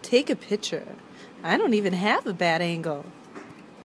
take a picture. I don't even have a bad angle.